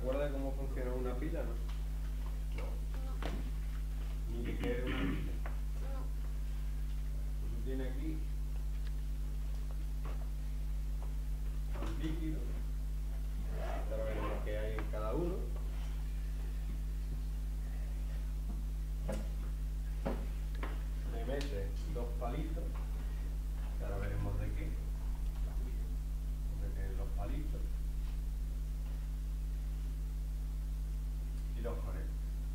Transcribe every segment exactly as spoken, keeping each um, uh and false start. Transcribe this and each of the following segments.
acuerdas cómo funciona una pila, no? No. Ni de qué es una pila. No. Pues tú tienes aquí un líquido. Ahora veremos qué hay en cada uno. Le metes dos palitos. Que ahora veremos de qué. Porque tienen los palitos. Y los conectas.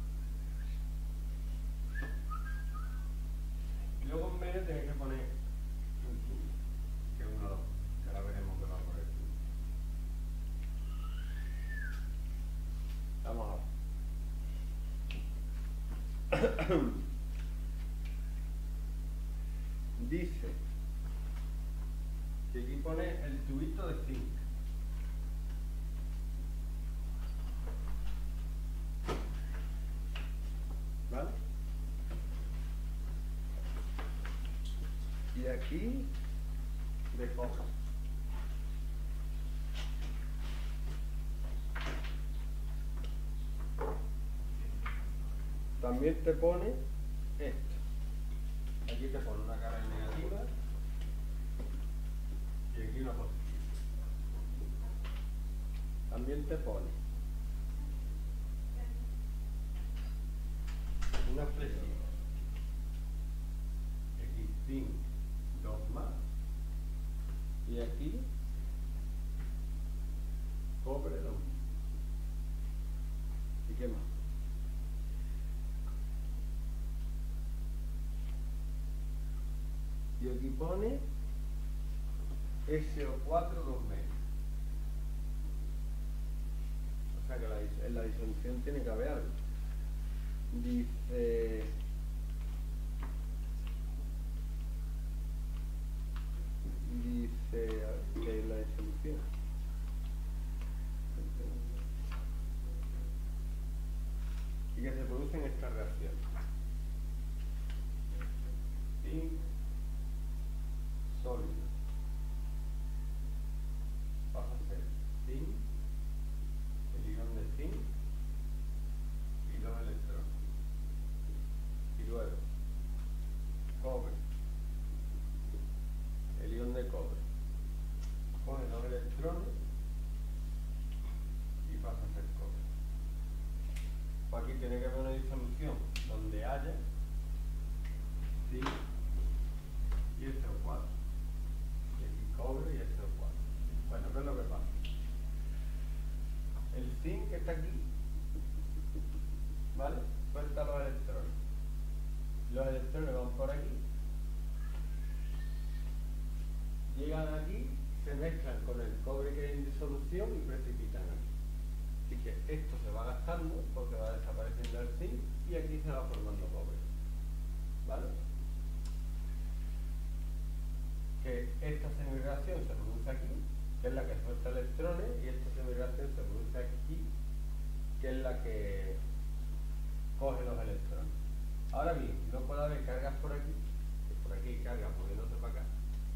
Y luego en medio tienes que poner un tubo, que es uno de los, que ahora veremos que va a poner tubo. Vamos a ver. Dice que aquí pone el tubito de zinc. ¿Vale? Y aquí de cobre. También te pone esto. Aquí te pone una cara negativa y aquí una positiva. También te pone una flechita. Aquí zinc, dos más. Y aquí cobre, dos. ¿Y qué más? Y aquí pone S O cuatro dos menos. O sea que la, en la disolución tiene que haber algo. Dice... Dice que es la disolución. Y que se producen estas reacciones. Zinc sólido pasa a ser zinc, el ion de zinc y dos electrones. Y luego cobre, el ion de cobre, coge dos electrones y pasa a ser cobre. Pues aquí tiene que haber una disolución donde haya zinc y S O cuatro. Y aquí cobre y S O cuatro. Bueno, ¿qué es lo que pasa? El zinc que está aquí, ¿vale? Suelta los electrones. Los electrones van por aquí, llegan aquí, se mezclan con el cobre que hay en disolución y precipitan aquí. Así que esto se va gastando porque va desapareciendo el zinc y aquí se va formando cobre. ¿Vale? Que esta semireacción se produce aquí, que es la que suelta electrones, y esta semireacción se produce aquí, que es la que coge los electrones. Ahora bien, no puede haber cargas por aquí, que por aquí hay cargas moviéndose para acá.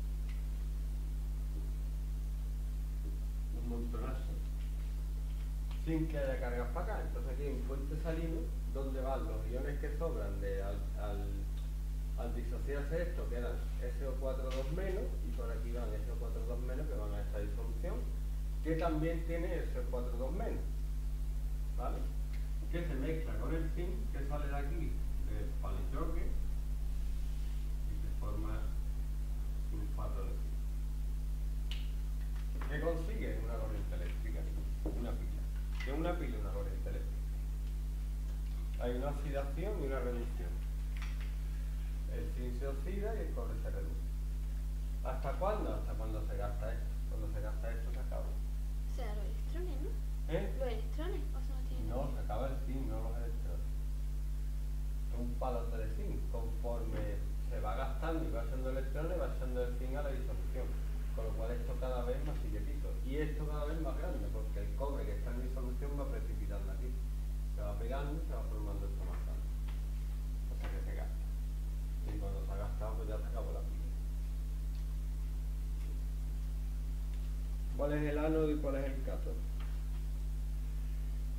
Un montonazo. Sin que haya cargas para acá. Entonces aquí hay un puente salino donde van los iones que sobran de al, al al disociarse esto quedan S O cuatro dos menos y por aquí van S O cuatro dos menos que van a esta disolución que también tiene S O cuatro dos menos, ¿vale? Que se mezcla con el zinc que sale de aquí del palitroque y se forma sulfato de zinc. ¿Qué consigue? Una corriente eléctrica, una pila. ¿Qué es una pila? Una corriente eléctrica. Hay una oxidación y una reducción. El zinc se oxida y el cobre se reduce. ¿Hasta cuándo? Hasta cuando se gasta esto. Cuando se gasta esto se acaba. O sea, los electrones, ¿no? ¿Eh? Los electrones, o sea, no tienen. No, se acaba el zinc, no los electrones. Son palote de zinc. Conforme se va gastando y va echando electrones, va echando el zinc a la disolución. Con lo cual esto cada vez más chiquitito. Y esto cada vez más grande, porque el cobre que está en disolución va precipitando aquí. Se va pegando y se va formando esto más grande. O sea que se gasta. Y cuando se ha gastado, pues ya se acabó la pila. ¿Cuál es el ánodo y cuál es el cátodo?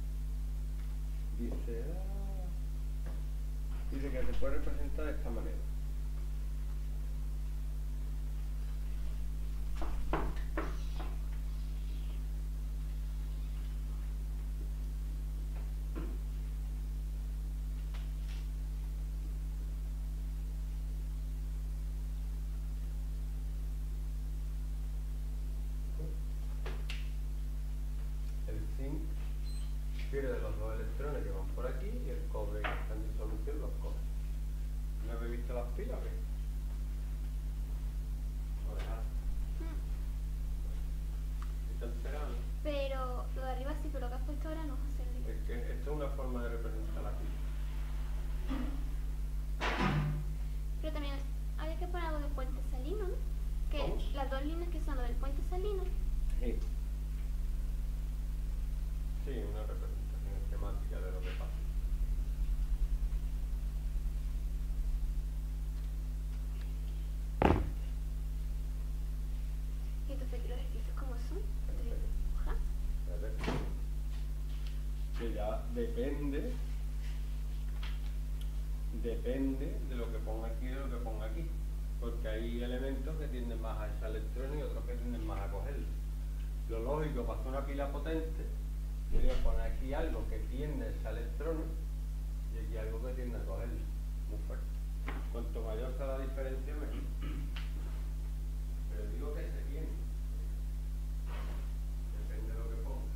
dice, ah, dice que se puede representar de esta manera. El zinc pierde los dos electrones que van por aquí y el cobre que está en disolución los coge. ¿No habéis visto las pilas o qué? ¿O dejad? Mm. ¿Están pegadas? Pero lo de arriba sí, pero lo que has puesto ahora no es hacerlo. Es que esto es una forma de representar la pila. Pero también había que poner algo del puente salino, ¿no? Que ¿Cómo? las dos líneas que son lo del puente salino. Sí. Sí, una representación esquemática de lo que pasa. Y entonces aquí los ejercicios cómo son. Entonces, dibuja. Que ya depende, depende de lo que ponga aquí y de lo que ponga aquí. Porque hay elementos que tienden más a echar electrones y otros que tienden más a cogerlo. Lo lógico para hacer una pila potente sería poner aquí algo que tiende a echar electrones y aquí algo que tiende a cogerlo. Muy fuerte. Cuanto mayor sea la diferencia, mejor. Pero digo que se tiene. Depende de lo que ponga.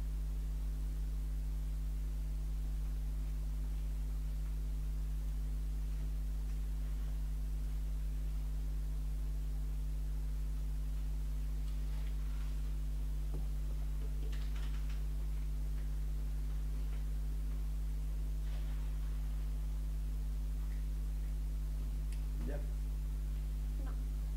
Ya. No.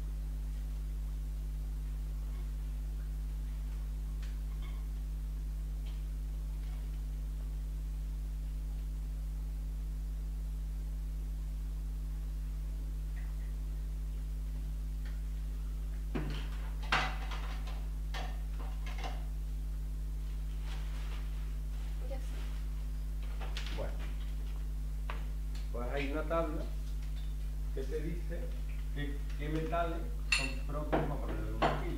Ya sé. Bueno, pues hay una tabla que te dice que, qué metales son propios para ponerle una pila.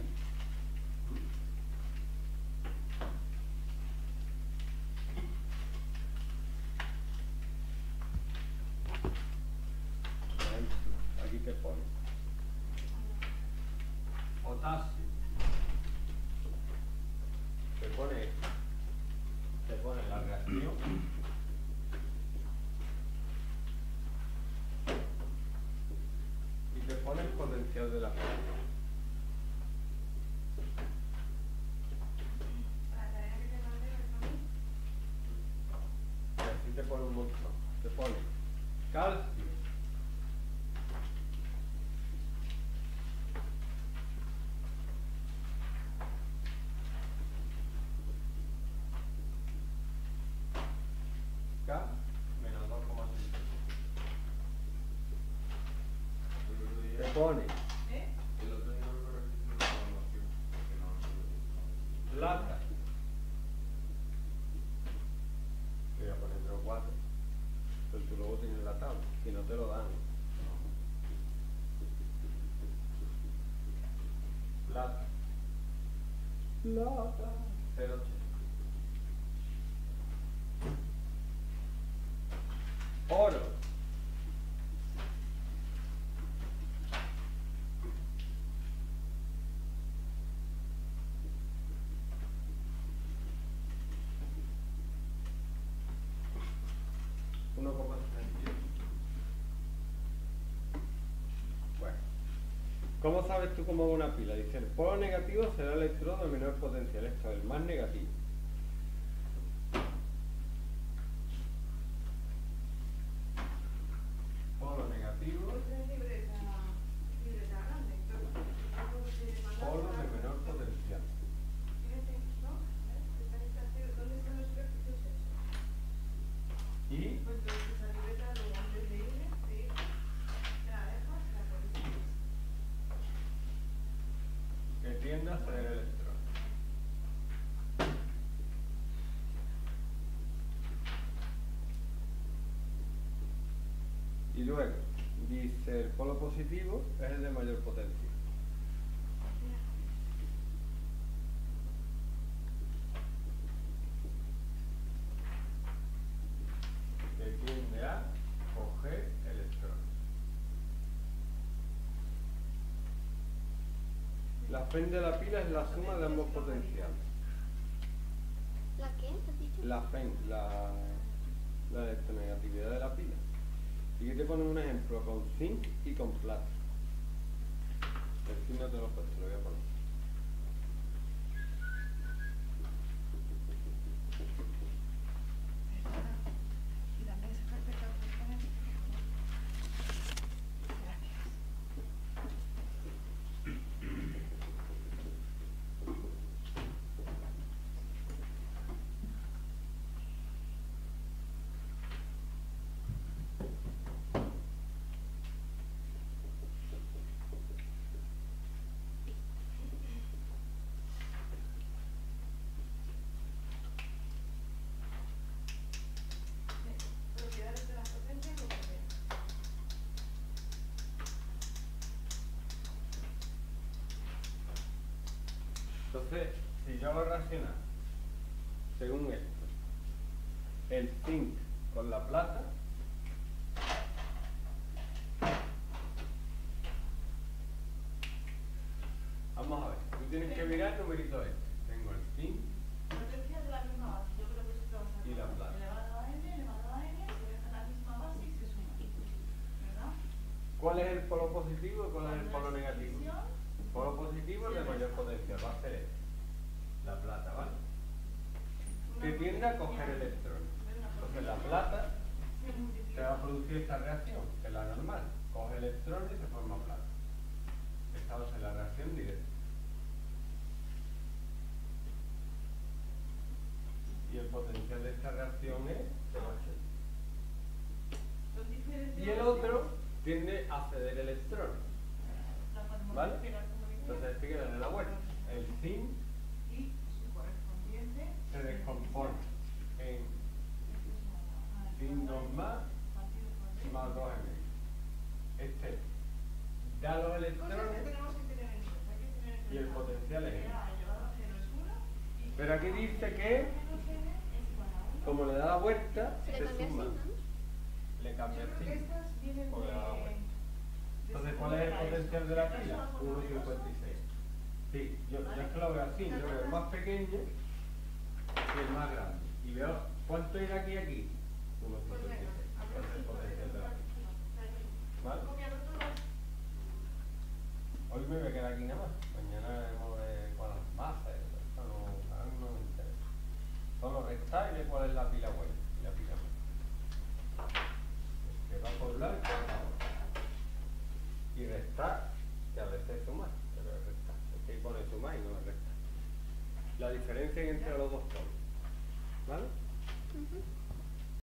Por ejemplo, aquí te pone potasio, te pone, te pone la reacción. Y te pone el potencial de la pila. Y así te pone un montón. Te pone calcio, K menos dos coma seis. Te pone El otro día no lo repetí en la evaluación, porque no no- plata. Te voy a poner tres o cuatro. Pero tú luego tienes la tabla, si no te lo dan. Plata. Plata. cero coma ochenta. Oro. uno coma sesenta y ocho. Bueno, ¿cómo sabes tú cómo va una pila? Dice, el polo negativo será el electrodo de menor potencial. Esto es el más negativo. Polo negativo, polo de menor potencial. Y que tiende a ceder electrones. luego dice el polo positivo es el de mayor potencia. Que tiende a coger electrones. La Fe de la pila es la suma de ambos potenciales. ¿La qué? ¿Has dicho? La Fe, la, la electronegatividad de la pila. Y que te ponen un ejemplo con zinc y con plata. El zinc no te lo he puesto, lo voy a poner. Y dame esa carpeta perfectamente. Gracias. Propiedades de las potencias o potencias. Entonces, si yo hago racional, según esto, el zinc con la plata, vamos a ver, tú tienes que mirar el numerito este. Tengo el zinc Potencias de la misma base. Yo creo que eso te vas a y la acordar. plata. Elevado a n, elevado a n, se deja la misma base y se suma. ¿Verdad? ¿Cuál es el polo positivo y cuál es el polo Cuando es negativo? división, Polo positivo es de mayor potencia, va a ser este, la plata, ¿vale? una Que tiende a potencia coger electrones. de una Entonces la potencia plata se se multiplica. va a producir esta reacción, que es la normal. Coge electrones y se forma plata. Esta va a ser la reacción directa. Y el potencial de esta reacción es cero coma ochenta. Son diferentes. Y el otro tiende a ceder electrones. La podemos ¿Vale? explicar como viene. Entonces hay que darle la vuelta. El zinc Y su correspondiente se descompone en zinc dos más más dos M. Este da los Cosas que electrones, tenemos que tener en cuenta. Hay que tener en y el cuenta potencial es que M. A elevado a cero es uno y pero aquí dice que menos n es igual a uno. como le da la vuelta, Se le se cambia el suma. signo, ¿no? Le cambia Yo el creo que signo. estas vienen Porque le da la de... vuelta. de Entonces, según ¿cuál es el era potencial esto. de la Esto pila? es algo uno coma cincuenta y seis. Sí, yo, yo es que lo veo así, yo veo el más pequeño y el más grande. Y veo cuánto hay de aquí a aquí. uno coma Pues cincuenta y venga, seis. a ver Ese es si el potencial de la pila. ¿Vale? Copiando todas. Hoy me voy a quedar aquí nada más. Mañana veremos de cuál es más. Eso no, ahora no me interesa. Solo restar y ver cuál es la pila buena. Y la pila buena. Que va por blanco y va por blanco. Y restar, que a veces sumar, pero es restar. Es que ahí pone sumar y no es restar. La diferencia entre los dos polos. ¿Vale? Ujú.